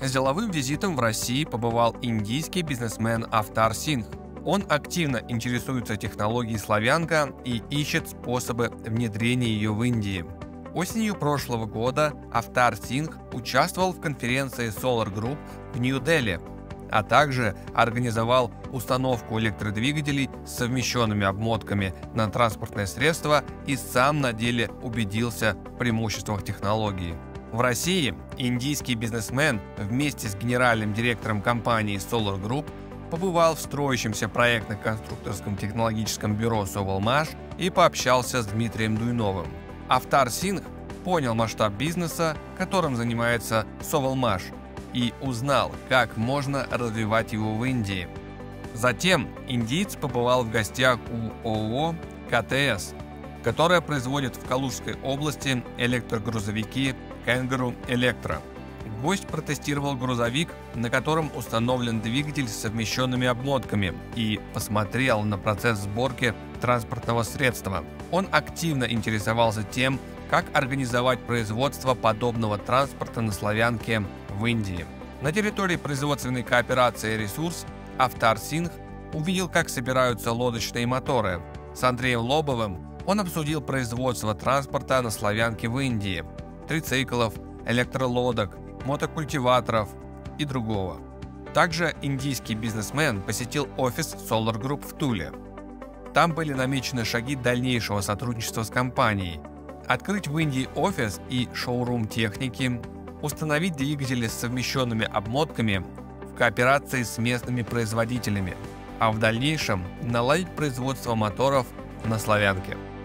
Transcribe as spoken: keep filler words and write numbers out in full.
С деловым визитом в России побывал индийский бизнесмен Автар Сингх. Он активно интересуется технологией «Славянка» и ищет способы внедрения ее в Индии. Осенью прошлого года Автар Сингх участвовал в конференции Solar Group в Нью-Дели, а также организовал установку электродвигателей с совмещенными обмотками на транспортное средство и сам на деле убедился в преимуществах технологии. В России индийский бизнесмен вместе с генеральным директором компании Solar Group побывал в строящемся проектно-конструкторском технологическом бюро Sovelmash и пообщался с Дмитрием Дуйновым. Автар Сингх понял масштаб бизнеса, которым занимается Sovelmash, и узнал, как можно развивать его в Индии. Затем индиец побывал в гостях у ООО КТС, которая производит в Калужской области электрогрузовики Kangaroo Electro. Гость протестировал грузовик, на котором установлен двигатель с совмещенными обмотками, и посмотрел на процесс сборки транспортного средства. Он активно интересовался тем, как организовать производство подобного транспорта на Славянке в Индии. На территории производственной кооперации «Ресурс» Автар Сингх увидел, как собираются лодочные моторы. С Андреем Лобовым он обсудил производство транспорта на Славянке в Индии, трициклов, электролодок, мотокультиваторов и другого. Также индийский бизнесмен посетил офис Solar Group в Туле. Там были намечены шаги дальнейшего сотрудничества с компанией: открыть в Индии офис и шоурум техники, установить двигатели с совмещенными обмотками в кооперации с местными производителями, а в дальнейшем наладить производство моторов на Славянке.